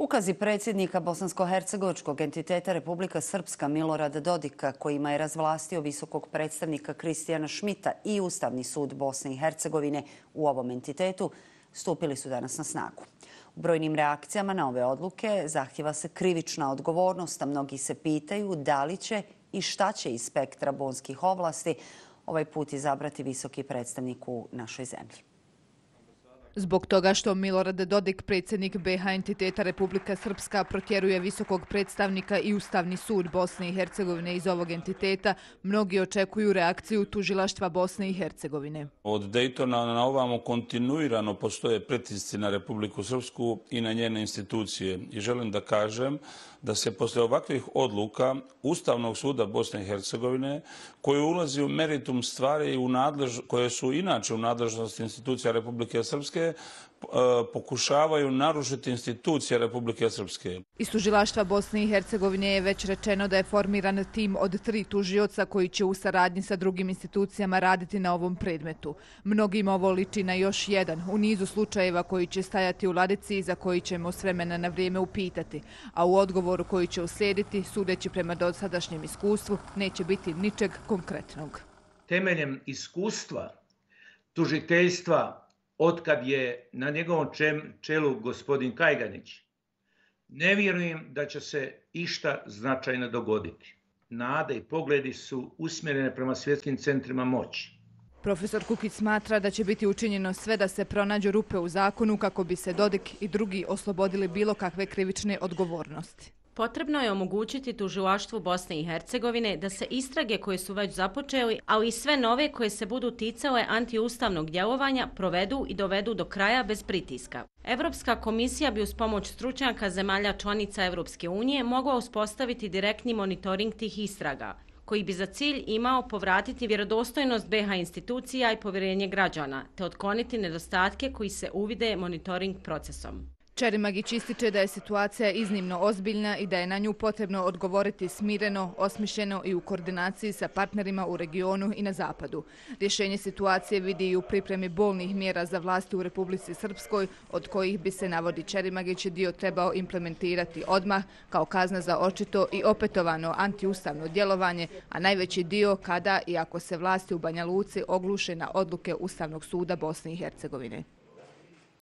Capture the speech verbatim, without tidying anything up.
Ukazi predsjednika bosansko-hercegovačkog entiteta Republika Srpska Milorada Dodika, kojima je razvlastio visokog predstavnika Kristijana Šmita i Ustavni sud Bosne i Hercegovine u ovom entitetu, stupili su danas na snagu. U brojnim reakcijama na ove odluke zahtjeva se krivična odgovornost, a mnogi se pitaju da li će i šta će iz spektra bonskih ovlasti ovaj put izabrati visoki predstavnik u našoj zemlji. Zbog toga što Milorad Dodik, predsjednik be ha entiteta Republika Srpska, protjeruje visokog predstavnika i Ustavni sud Bosne i Hercegovine iz ovog entiteta, mnogi očekuju reakciju tužilaštva Bosne i Hercegovine. Od Dejtona na ovamo kontinuirano postoje pritisci na Republiku Srpsku i na njene institucije. I želim da kažem da se posle ovakvih odluka Ustavnog suda Bosne i Hercegovine, koji ulazi u meritum stvari i u nadlež, koje su inače u nadležnosti institucija Republike Srpske, pokušavaju narušiti institucije Republike Srpske. Iz tužilaštva Bosne i Hercegovine je već rečeno da je formiran tim od tri tužioca koji će u saradnji sa drugim institucijama raditi na ovom predmetu. Mnogim ovo liči na još jedan u nizu slučajeva koji će stajati u ladici i za koji ćemo s vremena na vrijeme upitati, a u odgovoru koji će uslijediti, sudeći prema dosadašnjem iskustvu, neće biti ničeg konkretnog. Temeljem iskustva tužiteljstva, otkad je na njegovom čelu gospodin Kajganić, ne vjerujem da će se išta značajno dogoditi. Nade i pogledi su usmjerene prema svjetskim centrima moći. Profesor Kukić smatra da će biti učinjeno sve da se pronađu rupe u zakonu kako bi se Dodik i drugi oslobodili bilo kakve krivične odgovornosti. Potrebno je omogućiti tužilaštvu Bosne i Hercegovine da se istrage koje su već započeli, ali i sve nove koje se budu ticale antiustavnog djelovanja provedu i dovedu do kraja bez pritiska. Evropska komisija bi uz pomoć stručnjaka zemalja članica Evropske unije mogla uspostaviti direktni monitoring tih istraga, koji bi za cilj imao povratiti vjerodostojnost be ha institucija i povjerenje građana, te otkloniti nedostatke koji se uvide monitoring procesom. Čerimagić ističe da je situacija iznimno ozbiljna i da je na nju potrebno odgovoriti smireno, osmišljeno i u koordinaciji sa partnerima u regionu i na zapadu. Rješenje situacije vidi i u pripremi bolnih mjera za vlasti u Republici Srpskoj, od kojih bi se, navodi Čerimagić, dio trebao implementirati odmah kao kazna za očito i opetovano antiustavno djelovanje, a najveći dio kada i ako se vlasti u Banja Luci ogluše na odluke Ustavnog suda Bosne i Hercegovine.